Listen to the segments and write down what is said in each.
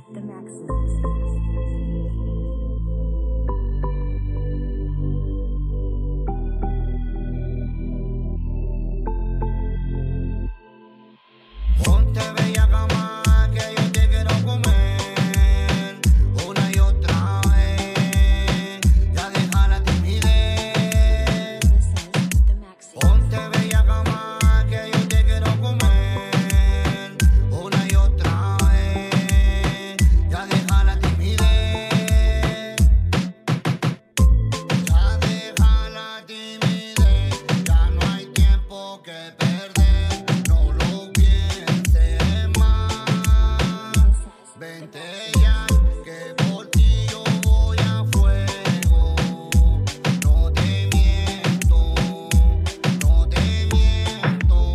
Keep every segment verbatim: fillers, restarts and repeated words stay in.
The Maxi. Ponte bella cama que yo te quiero comer una y otra vez, ya deja la timidez. Ponte bella cama que yo te quiero comer una y otra vez, ya deja la timidez. Ya deja la timidez, ya no hay tiempo que perder, no lo pienses más. Vente ya, que por ti yo voy a fuego. No te miento, no te miento.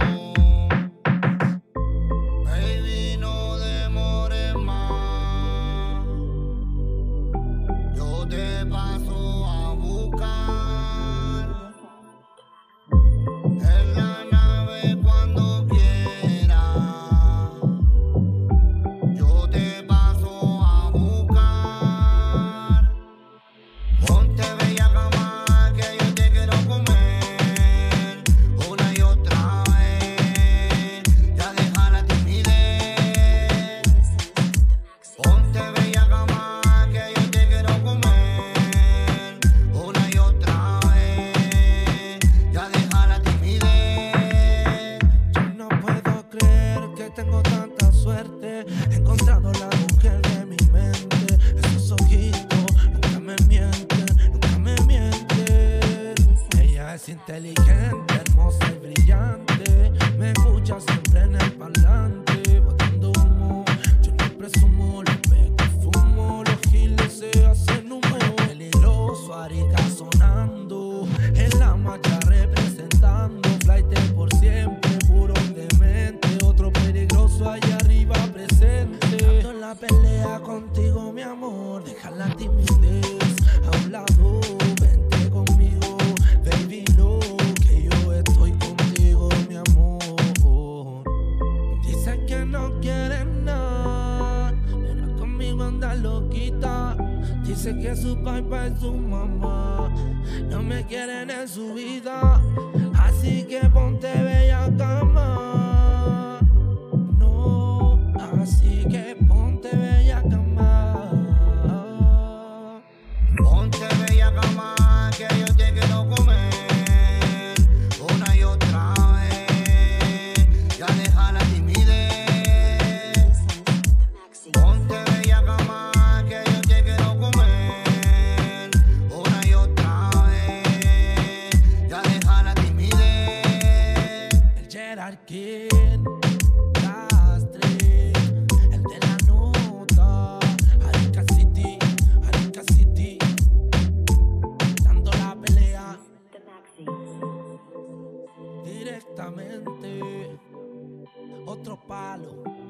Baby, no demores más. Yo te paso a buscar en la nave cuando quieras. Yo te paso a buscar. Ponte bella cama que yo te quiero comer una y otra vez, ya deja la timidez. Ponte bella cama que yo te quiero comer una y otra vez, ya deja la timidez. Yo no puedo creer que tengo tanta suerte. He encontrado la mujer de mi mente. Esos ojitos nunca me mienten, nunca me mienten. Ella es inteligente, hermosa y brillante. Me escucha siempre en el parlante, botando humo. Yo no presumo, lo pego y fumo. Los giles se hacen humo. Peligroso, arica sonando. En la marcha representando. Flight por siempre, puro demente. Otro peligroso allá arriba presente. Ando en la pelea contigo, mi amor. Deja la timidez a un lado. Vente conmigo, baby, no, que yo estoy contigo, mi amor. Dice que no quiere nada, pero conmigo anda loquita. Dice que su papá y su mamá no me quieren en su vida. Así que ponte bella cama. No, así que ponte bella cama. Ponte bella cama que yo te quiero comer una y otra vez, ya deja la timidez. Ponte bella cama que yo te quiero comer una y otra vez, ya deja la timidez. El Gerard King, Castri, el de la nota. Arica City, Arica City, dando la pelea The Maxi. directamente. Otro palo.